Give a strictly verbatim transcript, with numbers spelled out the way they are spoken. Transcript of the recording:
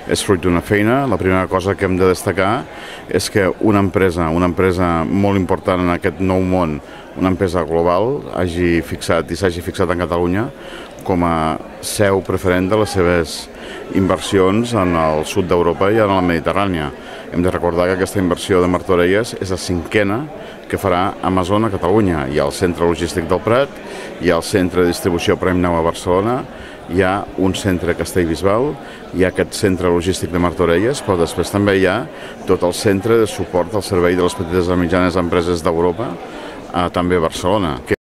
és fruit d'una feina. La primera cosa que hem de destacar és que una empresa, una empresa molt important en aquest nou món, una empresa global, hagi fixat i s'hagi fixat en Catalunya com a seu preferent de les seves inversions en el sud d'Europa i en la Mediterrània. Hem de recordar que aquesta inversió de Martorelles és la cinquena que farà Amazon a Catalunya. Hi ha el centre logístic del Prat, hi ha el centre de distribució Prime Now a Barcelona, hi ha un centre a Castellbisbal, hi ha aquest centre logístic de Martorelles, però després també hi ha tot el centre de suport al servei de les petites i mitjanes empreses d'Europa, també a Barcelona.